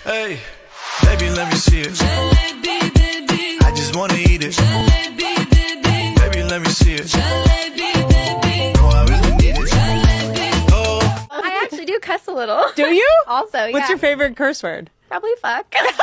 Hey, baby, let me see it. I just wanna eat it. Baby, let me see it. Oh, I really need it. Oh. I actually do cuss a little. Do you? Also, yeah. What's your favorite curse word? Probably fuck. Hit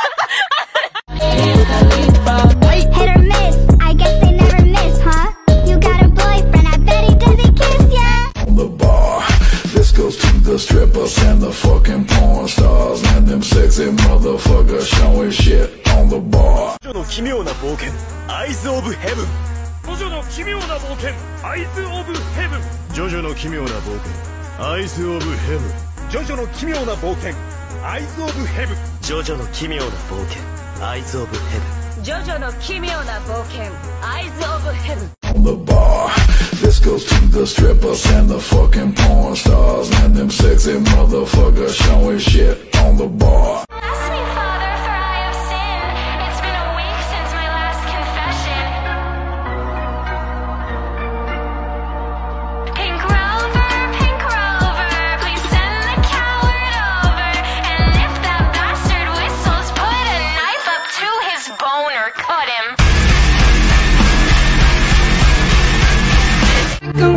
or miss, I guess they never miss, huh? You got a boyfriend, I bet he doesn't kiss ya. On the bar, this goes to the strippers and the fucking porn stars and them sexy motherfuckers showing shit on the bar. ジョジョの奇妙な冒険、アイズ・オブ・ヘブン。ジョジョの奇妙な冒険、アイズ・オブ・ヘブン。ジョジョの奇妙な冒険、アイズ・オブ・ヘブン。ジョジョの奇妙な冒険、アイズ・オブ・ヘブン。ジョジョの奇妙な冒険、アイズ・オブ・ヘブン。ジョジョの奇妙な冒険、アイズ・オブ・ヘブン。 On the bar, this goes to the strippers and the fucking porn stars and them sexy motherfuckers showing shit on the bar. Bless me, Father, for I have sinned. It's been a week since my last confession. Pink Rover, please send the coward over. And if that bastard whistles, put a knife up to his bone or cut him. Like a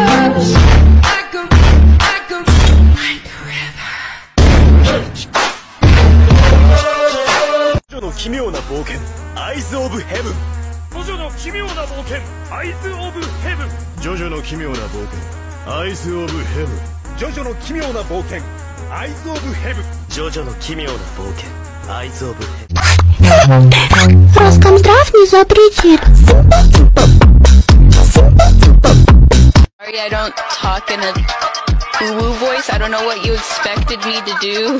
river. ジョジョの奇妙な冒険、アイズ・オブ・ヘブン。ジョジョの奇妙な冒険、アイズ・オブ・ヘブン。ジョジョの奇妙な冒険、アイズ・オブ・ヘブン。ジョジョの奇妙な冒険、アイズ・オブ・ヘブン。ジョジョの奇妙な冒険、アイズ・オブ・ヘブン。 Роскомздрав не запретит. Sorry, I don't talk in a woo voice. I don't know what you expected me to do.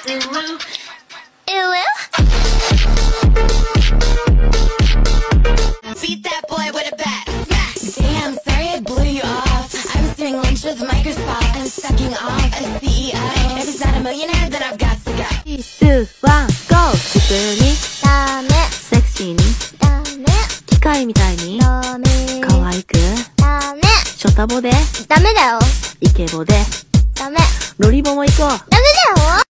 Beat that boy with a bat. Damn, sorry I blew you off. I was doing lunch with Microsoft. I'm sucking off a CEO. If he's not a millionaire, then I've got to go. 2、1、GO! 普通にダメセクシーにダメ機械みたいにダメ可愛くダメショタボでダメだよイケボでダメロリボも行こうダメだよ